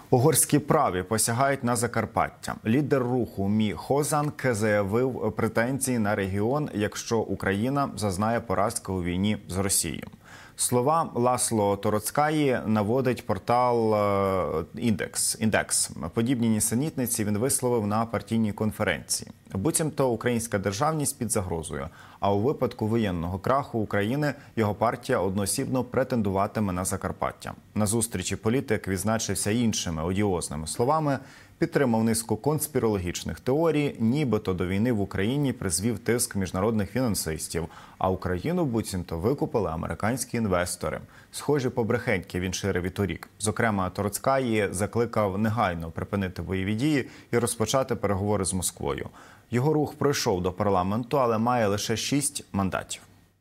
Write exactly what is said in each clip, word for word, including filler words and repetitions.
Угорські праві посягають на Закарпаття. Лідер руху Мі Хозанк заявив претензії на регіон, якщо Україна зазнає поразки у війні з Росією. Слова Ласло Тороцкаї наводить портал «Індекс». «Індекс». Подібні нісенітниці він висловив на партійній конференції. Буцімто українська державність під загрозою, а у випадку воєнного краху України його партія одноосібно претендуватиме на Закарпаття. На зустрічі політик відзначився іншими одіозними словами, підтримав низку конспірологічних теорій, нібито до війни в Україні призвів тиск міжнародних фінансистів, а Україну буцімто викупили американські інвестори. Схожі побрехеньки він ширив і торік. Зокрема, Тороцкаї закликав негайно припинити бойові дії і розпочати переговори з Москвою. Його рух пройшов до парламенту, але має лише шість мандатів.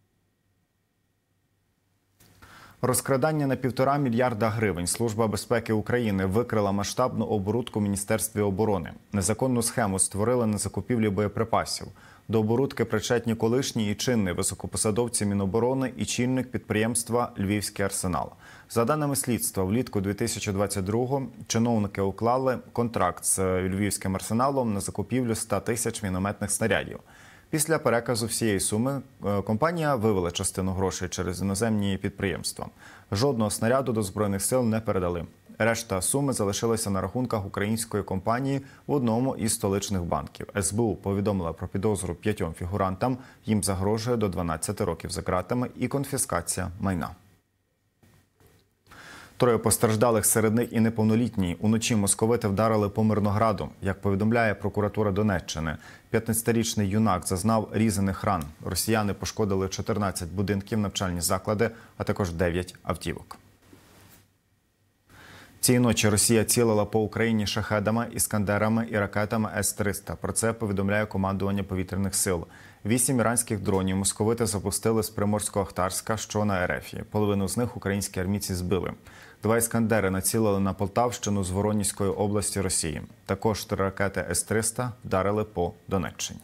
Розкрадання на півтора мільярда гривень. Служба безпеки України викрила масштабну оборудку в Міністерстві оборони. Незаконну схему створили на закупівлі боєприпасів. До оборудки причетні колишній і чинний високопосадовці Міноборони і чільник підприємства «Львівський арсенал». За даними слідства, влітку дві тисячі двадцять другого чиновники уклали контракт з «Львівським арсеналом» на закупівлю ста тисяч мінометних снарядів. Після переказу всієї суми компанія вивела частину грошей через іноземні підприємства. Жодного снаряду до Збройних сил не передали. Решта суми залишилася на рахунках української компанії в одному із столичних банків. ес бе у повідомила про підозру п'ятьом фігурантам. Їм загрожує до дванадцяти років за ґратами і конфіскація майна. Троє постраждалих, серед них і неповнолітній. Уночі московити вдарили по Мирнограду. Як повідомляє прокуратура Донеччини, п'ятнадцятирічний юнак зазнав різаних ран. Росіяни пошкодили чотирнадцять будинків, навчальні заклади, а також дев'ять автівок. Цієї ночі Росія цілила по Україні шахедами, іскандерами і ракетами ес триста. Про це повідомляє командування повітряних сил. Вісім іранських дронів московити запустили з Приморсько-Ахтарська, що на Ерефії. Половину з них українські армійці збили. Два іскандери націлили на Полтавщину з Воронізької області Росії. Також три ракети ес триста вдарили по Донеччині.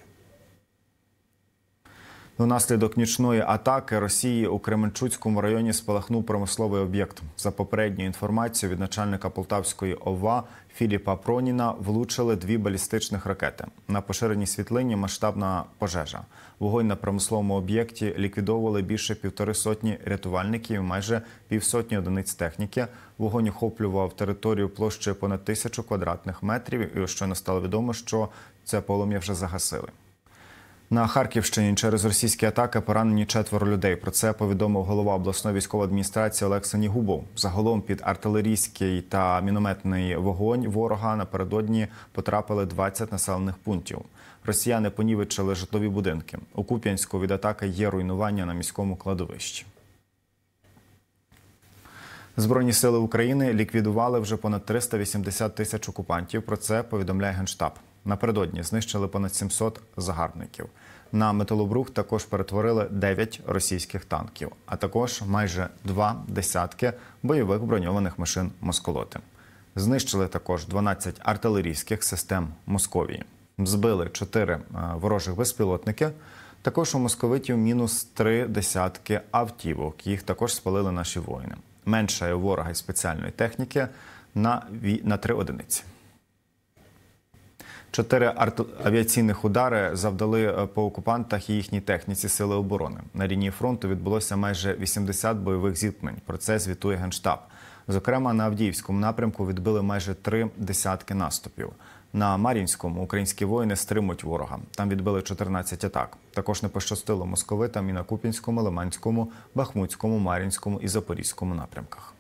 Унаслідок нічної атаки Росії у Кременчуцькому районі спалахнув промисловий об'єкт. За попередньою інформацією від начальника Полтавської о ва а Філіпа Проніна, влучили дві балістичних ракети. На поширеній світлині масштабна пожежа. Вогонь на промисловому об'єкті ліквідовували більше півтори сотні рятувальників і майже півсотні одиниць техніки. Вогонь охоплював територію площею понад тисячу квадратних метрів. І щойно стало відомо, що це полум'я вже загасили. На Харківщині через російські атаки поранені четверо людей. Про це повідомив голова обласної військової адміністрації Олег Сенігубов. Загалом під артилерійський та мінометний вогонь ворога напередодні потрапили двадцять населених пунктів. Росіяни понівечили житлові будинки. У Куп'янську від атаки є руйнування на міському кладовищі. Збройні сили України ліквідували вже понад триста вісімдесят тисяч окупантів. Про це повідомляє Генштаб. Напередодні знищили понад сімсот загарбників. На металобрухт також перетворили дев'ять російських танків, а також майже два десятки бойових броньованих машин «Москолоти». Знищили також дванадцять артилерійських систем Московії. Збили чотири ворожих безпілотники. Також у московитів мінус три десятки автівок. Їх також спалили наші воїни. Менше у ворога й спеціальної техніки на, на три одиниці. Чотири авіаційних удари завдали по окупантах і їхній техніці Сили оборони. На лінії фронту відбулося майже вісімдесят бойових зіткнень. Про це звітує Генштаб. Зокрема, на Авдіївському напрямку відбили майже три десятки наступів. На Мар'їнському українські воїни стримують ворога. Там відбили чотирнадцять атак. Також не пощастило московитам і на Куп'янському, Лиманському, Бахмутському, Мар'їнському і Запорізькому напрямках.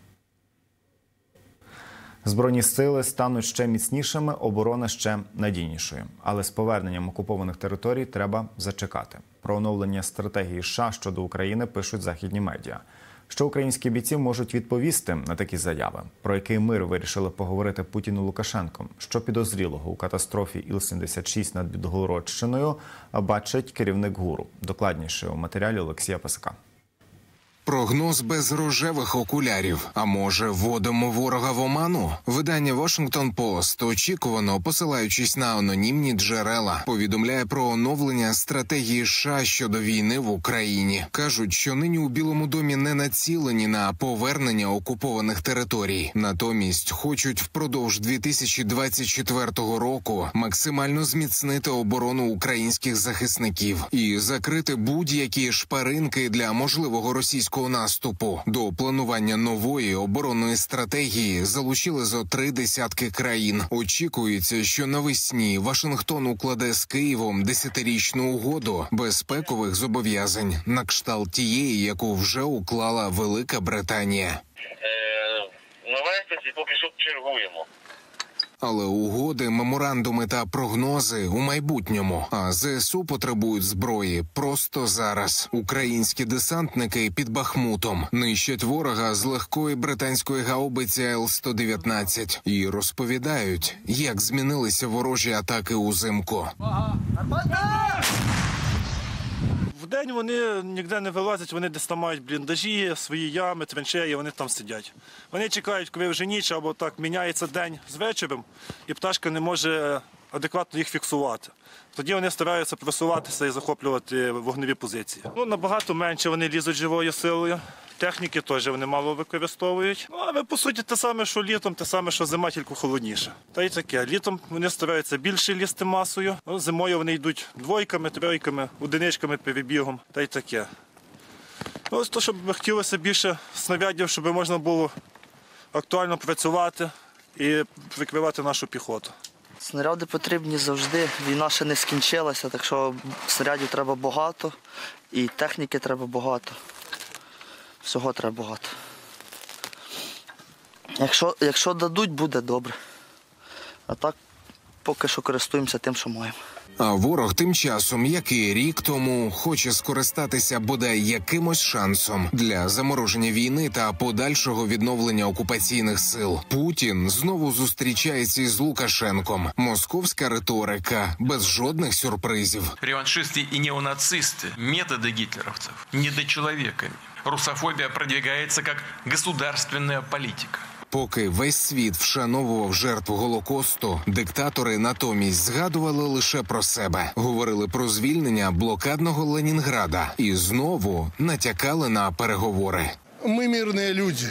Збройні сили стануть ще міцнішими, оборона ще надійнішою. Але з поверненням окупованих територій треба зачекати. Про оновлення стратегії США щодо України пишуть західні медіа. Що українські бійці можуть відповісти на такі заяви? Про який мир вирішили поговорити Путін і Лукашенко? Що підозрілого у катастрофі Іл сімдесят шість над Білгородщиною бачить керівник ГУРу? Докладніше у матеріалі Олексія Пасака. Прогноз без рожевих окулярів. А може, вводимо ворога в оману? Видання Washington Post, очікувано, посилаючись на анонімні джерела, повідомляє про оновлення стратегії США щодо війни в Україні. Кажуть, що нині у Білому домі не націлені на повернення окупованих територій. Натомість хочуть впродовж дві тисячі двадцять четвертого року максимально зміцнити оборону українських захисників і закрити будь-які шпаринки для можливого російського наступу. До планування нової оборонної стратегії залучили зо три десятки країн. Очікується, що навесні Вашингтон укладе з Києвом десятирічну угоду безпекових зобов'язань на кшталт тієї, яку вже уклала Велика Британія. Е, навесні поки що чергуємо. Але угоди, меморандуми та прогнози у майбутньому. А ЗСУ потребують зброї просто зараз. Українські десантники під Бахмутом нищать ворога з легкої британської гаубиці Л сто дев'ятнадцять і розповідають, як змінилися ворожі атаки узимку. Вдень вони ніде не вилазять, вони десь там мають бліндажі, свої ями, траншеї, вони там сидять. Вони чекають, коли вже ніч або так міняється день з вечором, і пташка не може адекватно їх фіксувати. Тоді вони стараються просуватися і захоплювати вогневі позиції. Ну, набагато менше вони лізуть живою силою. Техніки теж вони мало використовують. Ну, але, по суті, те саме, що літом, те саме, що зима, тільки холодніше. Та й таке. Літом вони стараються більше лізти масою. Ну, зимою вони йдуть двойками, тройками, одиничками, перебігом. Та й таке. Ну, ось то, щоб хотілося більше снарядів, щоб можна було актуально працювати і прикривати нашу піхоту. Снаряди потрібні завжди. Війна ще не скінчилася, так що снарядів треба багато і техніки треба багато. Всього треба багато. Якщо, якщо дадуть, буде добре. А так, поки що користуємося тим, що маємо. А ворог тим часом, як і рік тому, хоче скористатися бодай якимось шансом для замороження війни та подальшого відновлення окупаційних сил. Путін знову зустрічається із Лукашенком. Московська риторика без жодних сюрпризів. Реваншисты и неонацисты – методы гитлеровцев, недочеловеками. Русофобия продвигается как государственная политика. Поки весь світ вшановував жертв Голокосту, диктатори натомість згадували лише про себе. Говорили про звільнення блокадного Ленінграда і знову натякали на переговори. Ми мирні люди.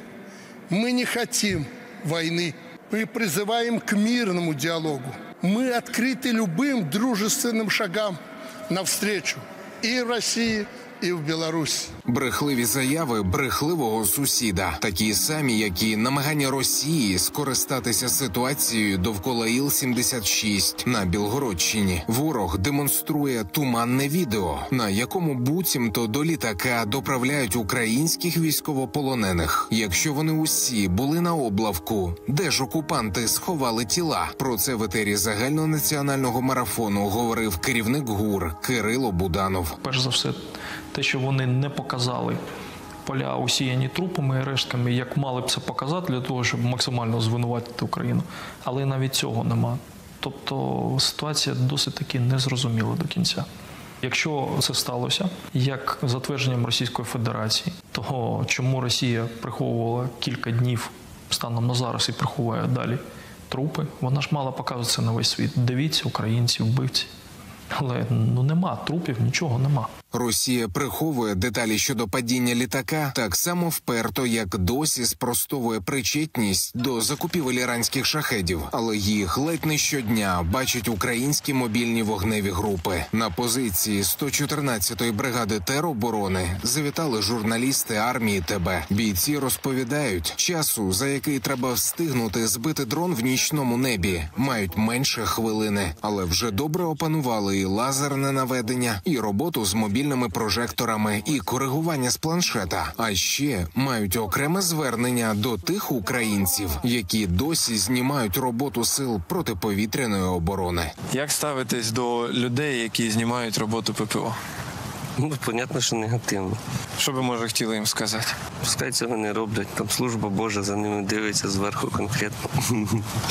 Ми не хочемо війни. Ми призиваємо к мирному діалогу. Ми відкриті любим дружественним шагам навстречу і в Росії, і в Білорусі. Брехливі заяви брехливого сусіда, такі самі, як і намагання Росії скористатися ситуацією довкола Іл сімдесят шість на Білгородщині. Ворог демонструє туманне відео, на якому буцімто до літака доправляють українських військовополонених. Якщо вони усі були на облавку, де ж окупанти сховали тіла? Про це в етері загальнонаціонального марафону говорив керівник ГУР Кирило Буданов. Перш за все, те, що вони не показали поля усіяні трупами і рештками, як мали б це показати для того, щоб максимально звинуватити Україну. Але навіть цього нема. Тобто ситуація досить таки незрозуміла до кінця. Якщо це сталося, як за твердженням Російської Федерації, того чому Росія приховувала кілька днів станом на зараз і приховує далі трупи, вона ж мала показувати це на весь світ. Дивіться, українці, вбивці. Але ну нема трупів, нічого нема. Росія приховує деталі щодо падіння літака так само вперто, як досі спростовує причетність до закупівель іранських шахедів. Але їх ледь не щодня бачать українські мобільні вогневі групи. На позиції сто чотирнадцятої бригади тероборони завітали журналісти армії ТБ. Бійці розповідають, часу, за який треба встигнути збити дрон в нічному небі, мають менше хвилини. Але вже добре опанували і лазерне наведення, і роботу з мобільними прожекторами, і коригування з планшета. А ще мають окреме звернення до тих українців, які досі знімають роботу сил протиповітряної оборони. Як ставитесь до людей, які знімають роботу ППО? Ну, понятно, що негативно. Що би, може, хотіли їм сказати? Пускай цього не роблять. Там служба Божа за ними дивиться зверху конкретно.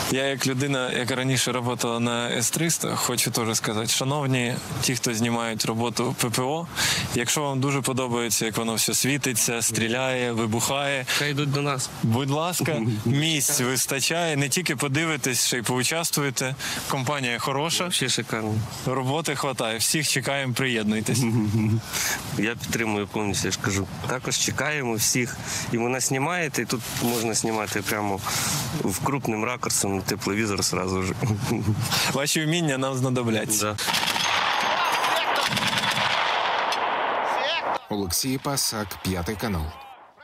Я як людина, яка раніше працювала на ес триста, хочу теж сказати, шановні ті, хто знімають роботу ППО, якщо вам дуже подобається, як воно все світиться, стріляє, вибухає, хай йдуть до нас. Будь ласка, місць вистачає, не тільки подивитесь, ще й поучаствуєте. Компанія хороша. Взагалі шикарно. Роботи хватає. Всіх чекаємо, приєднуйтесь. Я підтримую повністю, я ж кажу. Також чекаємо всіх. І мене знімаєте, і тут можна знімати прямо в крупним ракурсом, тепловізор одразу ж. Ваші вміння нам знадобляться. Да. Олексій Пасак, п'ятий канал.